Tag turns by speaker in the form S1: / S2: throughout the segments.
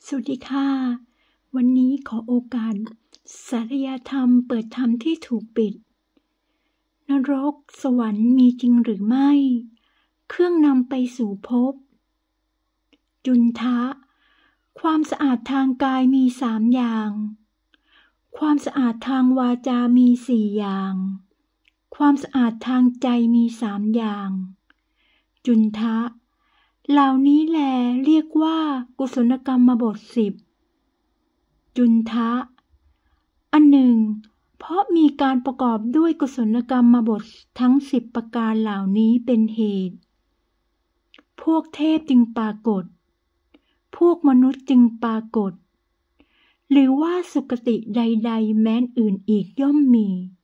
S1: สวัสดีค่ะ วันนี้ขอโอกาสสารยธรรมเปิดธรรมที่ถูกปิด นรกสวรรค์มีจริงหรือไม่ เครื่องนำไปสู่ภพ จุนทะ ความสะอาดทางกายมี3 อย่าง ความสะอาดทางวาจามี4 อย่าง ความสะอาดทางใจมี3 อย่าง จุนทะ เหล่านี้แลเรียกว่ากุศลกรรมบท10 จุนทะ อันหนึ่ง เพราะมีการประกอบด้วยกุศลกรรมบททั้ง10 ประการเหล่านี้เป็นเหตุ พวกเทพจึงปรากฏ พวกมนุษย์จึงปรากฏ หรือว่าสุคติใดๆแม้นอื่นอีกย่อมมี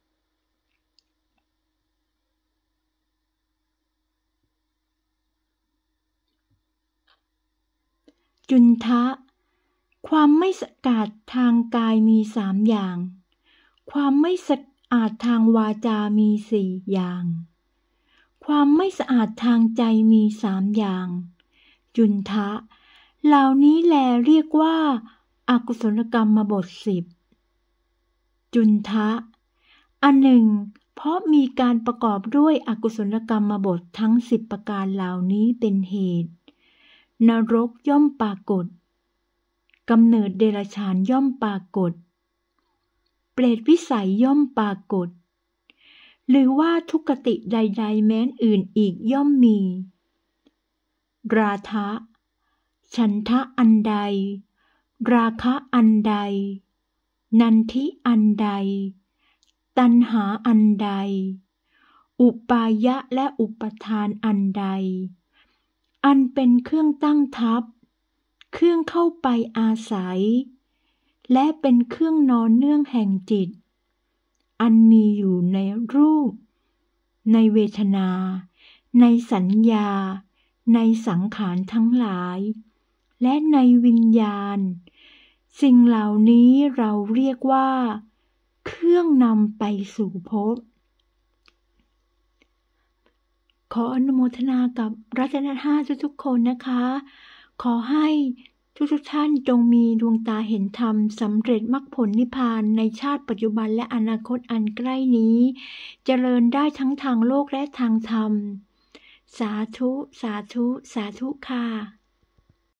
S1: จุนทะ ความไม่สะอาดทางกายมี3 อย่าง ความไม่สะอาดทางวาจามี4 อย่าง ความไม่สะอาดทางใจมี3 อย่าง จุนทะ เหล่านี้แลเรียกว่าอกุศลกรรมบท10 จุนทะ อันหนึ่ง เพราะมีการประกอบด้วยอกุศลกรรมบททั้ง10 ประการเหล่านี้เป็นเหตุ นรกย่อมปรากฏ กำเนิดเดรัจฉานย่อมปรากฏ เปรตวิสัยย่อมปรากฏ หรือว่าทุกขติใดๆแม้นอื่นอีกย่อมมี ราทะ ฉันทะอันใด ราคะอันใด นันทิอันใด ตัณหาอันใด อุปายะและอุปทานอันใด อันเป็นเครื่องตั้งทัพ เครื่องเข้าไปอาศัย และเป็นเครื่องนอนเนื่องแห่งจิต อันมีอยู่ในรูป ในเวทนา ในสัญญา ในสังขารทั้งหลาย และในวิญญาณ สิ่งเหล่านี้เราเรียกว่า เครื่องนำไปสู่ภพ ขออนุโมทนากับรัตนห้าทุกๆคนนะคะ ขอให้ทุกท่านจงมีดวงตาเห็นธรรมสำเร็จมรรคผลนิพพานในชาติปัจจุบันและอนาคตอันใกล้นี้ เจริญได้ทั้งทางโลกและทางธรรม สาธุ สาธุ สาธุค่ะ